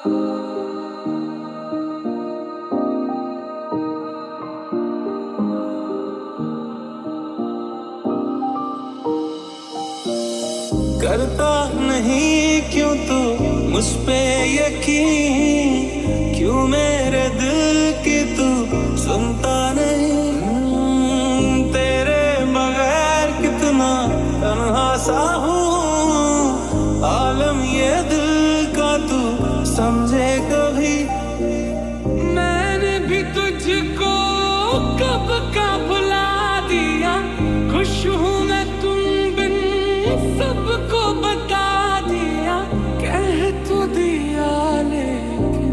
करता नहीं क्यों तू मुझ पे यकीन, क्यों मेरे दिल की तू सुनता नहीं। तेरे बगैर कितना तन्हा सा हूँ, आलम ये दिल का तू समझे कभी। मैंने भी तुझको कब का भुला दिया, खुश हूँ मैं तुम बिन सबको बता दिया, कह तो दिया लेकिन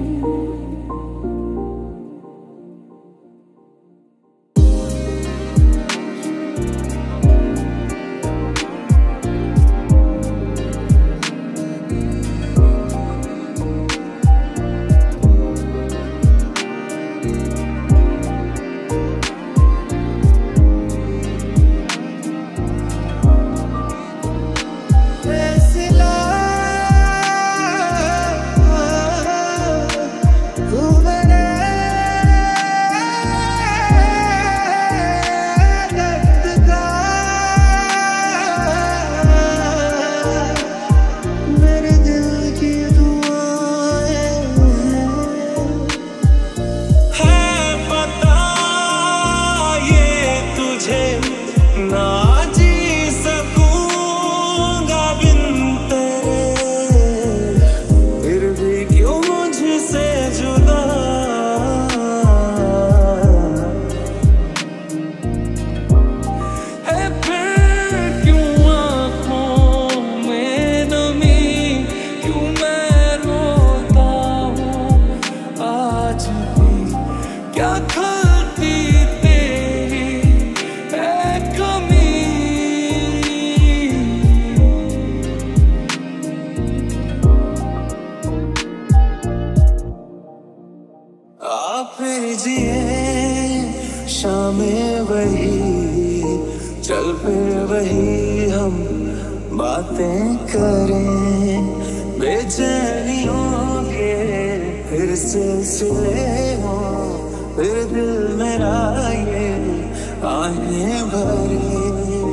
शामें वही चल फिर वही हम बातें करें, बेचैनियों के फिर सिलसिले हो, फिर दिल मेरा ये आहें भरे।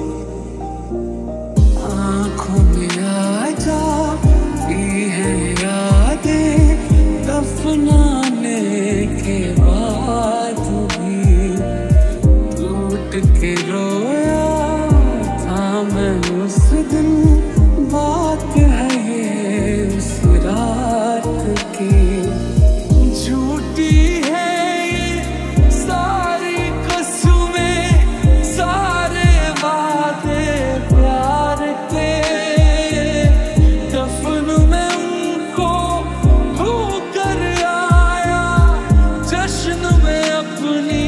आँखों में आ जाती है यादें दफनाने के बाद भी, टूट के रोया था मैं उस दिन, बात है ये उस रात की। झूठी है ये सारी कसमें, सारे वादे प्यार के, दफन में उनको होकर आया जश्न में अपनी।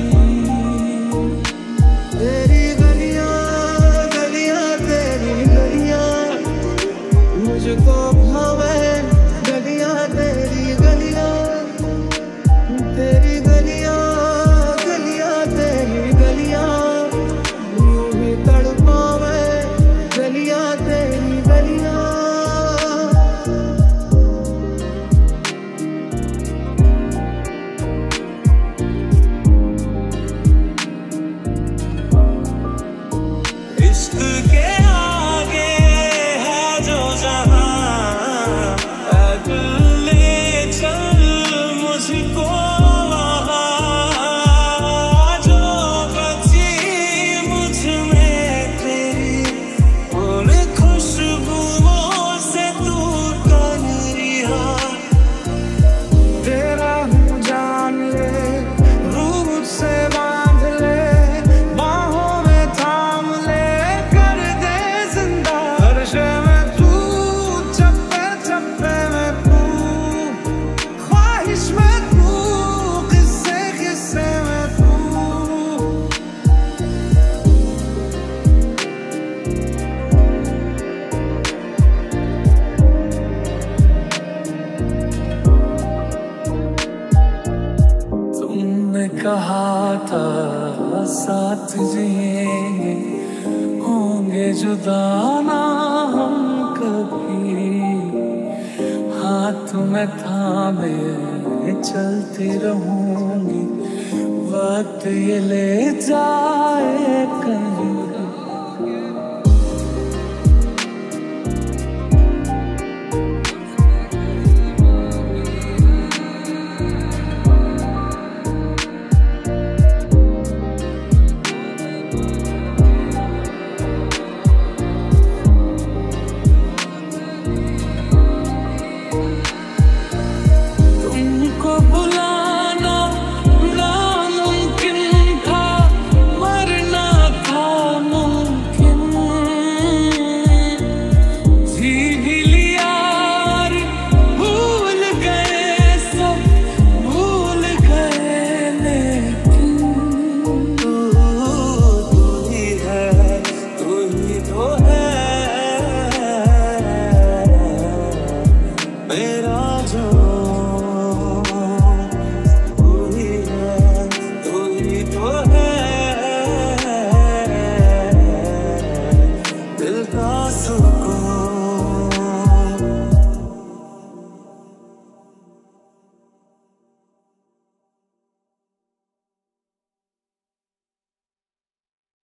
तेरी गलियां गलियां तेरी गलियां मुझको भावे, गलियां तेरी गलियां, तेरी गलियां गलियां तेरी गलियां यूं ही तड़पावे, गलियां तेरी गलियां। इश्क के आगे है जो जहां, ले चल मुझको वहां, जो बची मुझ में तेरी उन खुशबुओं से तू कर रिहा। तेरा हूँ जान ले, रूह से बांध ले, बाहों में थाम ले, कर दे जिंदा हर शय में तू, चप्पे चप्पे में तू, ख्वाहिश में तू, किस्से किस्से में तू। तुमने कहा था साथ जिएंगे, होंगे जुदा ना हम कभी, हाथ हाथ में थामे चलती रहूंगी, वक्त ये ले जाए कहीं